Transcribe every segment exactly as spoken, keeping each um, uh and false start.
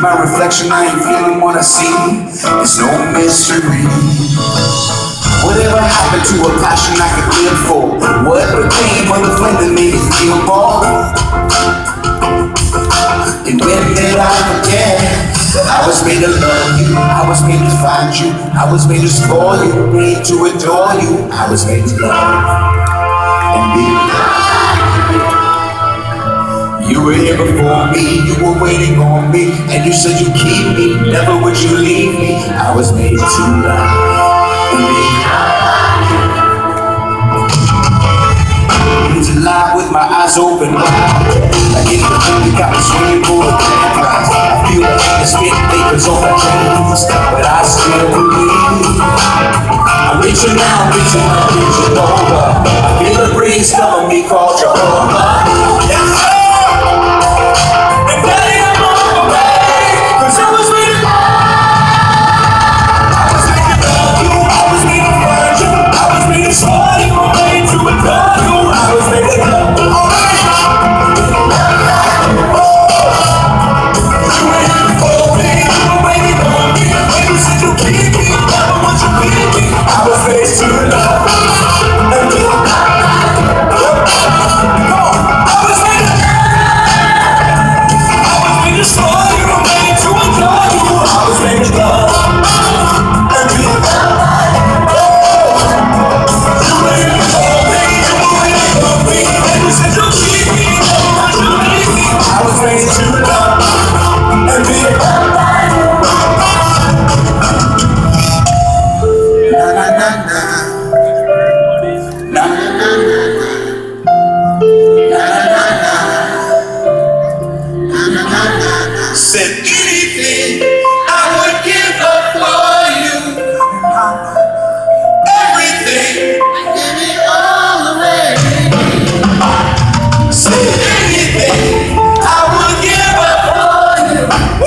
my reflection, I ain't feeling what I see. It's no mystery. Whatever happened to a passion I could live for? What became of the flame that made me feel born? And when did I forget that I was made to love you, I was made to find you, I was made to spoil you, made to adore you, I was made to love and be loved. You were here before me, you were waiting on me, and you said you'd keep me, never would you leave me. I was made to love and be alive with my eyes open wide. Like any the got me swinging for a grand prize. I feel like the spit papers on my dreams, but I still believe. I'm reaching out, reaching out, reaching over. I feel a breeze cover me called Jehovah. Yes, sir! And daddy, I'm on my way, cause I was made to I was made to love you, I was made to find you, I was made to spoil you, I was made to adore you. I was made to love you. You were here before me, you were waiting on me, and you said you'd keep me, never would you leave me. I was made to love and be loved. Come on, I was made to I was made to spoil you, I was made to adore you. I was made to love and be loved. You were here before me, you were waiting on me, and you said you'd keep me, never would you leave me. I was made to love and be loved. Na na na na. Na na na na. Na na na na. Na na na na. Said anything I would give up for you. Everything, give it all away. Said anything I would give up for you.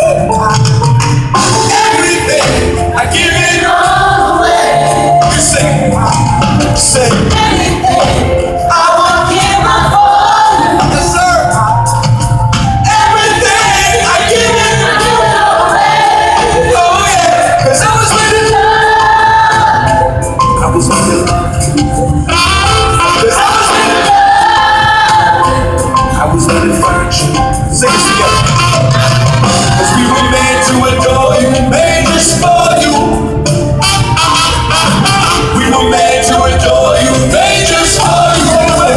Everything, I give it all away. You say, say anything I would give up for you. Yes, sir. Everything, I give it all away. Oh yeah, cause I was made to love. I was made to love. Cause I was made to love. I was made to find you. Sing this together. Cause we were made to adore you, made just for you. We were made to adore you, made just for you.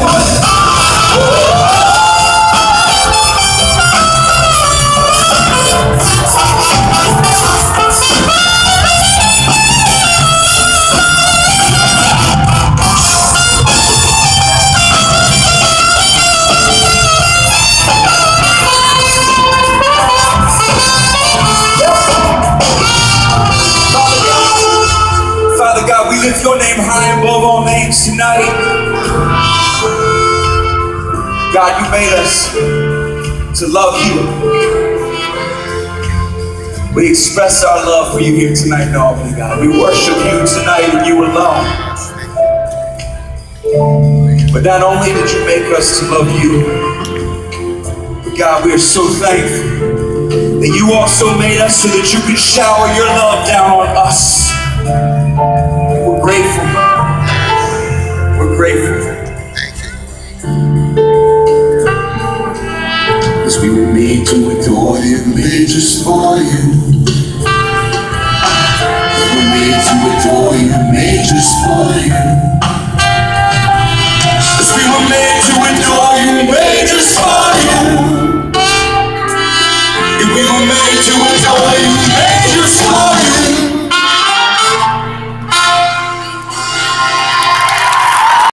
Father God, we lift your name high above all names tonight. God, you made us to love you. We express our love for you here tonight in Albany, God. We worship you tonight and you alone. But not only did you make us to love you, but God, we are so thankful that you also made us so that you could shower your love down on us. We're grateful. We're grateful. Because we were made to adore you, made just for you. We were made to adore you, made just for you. Because we were made to adore you, made just for you. And we were made to adore you.